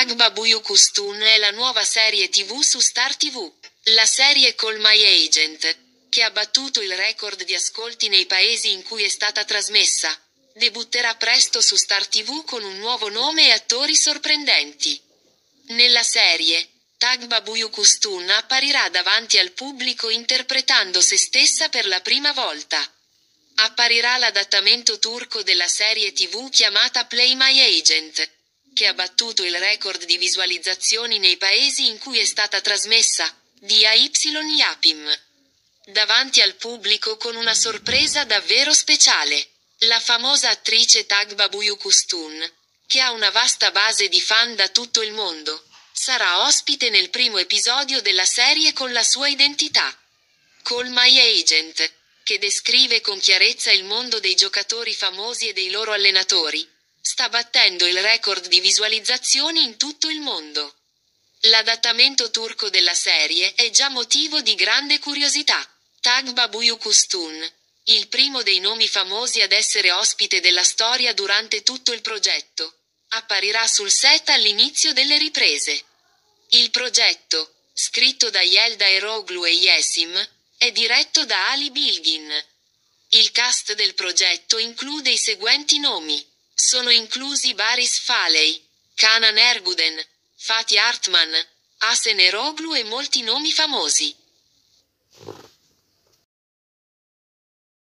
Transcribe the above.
Tagba Buyukustun è la nuova serie TV su Star TV. La serie Call My Agent, che ha battuto il record di ascolti nei paesi in cui è stata trasmessa, debutterà presto su Star TV con un nuovo nome e attori sorprendenti. Nella serie, Tagba Buyukustun apparirà davanti al pubblico interpretando se stessa per la prima volta. Apparirà l'adattamento turco della serie TV chiamata Play My Agent, che ha battuto il record di visualizzazioni nei paesi in cui è stata trasmessa, di AY Yapim. Davanti al pubblico con una sorpresa davvero speciale. La famosa attrice Tagba Buyukustun, che ha una vasta base di fan da tutto il mondo, sarà ospite nel primo episodio della serie con la sua identità. Call My Agent, che descrive con chiarezza il mondo dei giocatori famosi e dei loro allenatori, sta battendo il record di visualizzazioni in tutto il mondo. L'adattamento turco della serie è già motivo di grande curiosità. Tagba Buyukustun, il primo dei nomi famosi ad essere ospite della storia durante tutto il progetto, apparirà sul set all'inizio delle riprese. Il progetto, scritto da Yelda Eroglu e Yesim, è diretto da Ali Bilgin. Il cast del progetto include i seguenti nomi. Sono inclusi Baris Faley, Canan Erguden, Fatih Artman, Asen Eroglu e molti nomi famosi.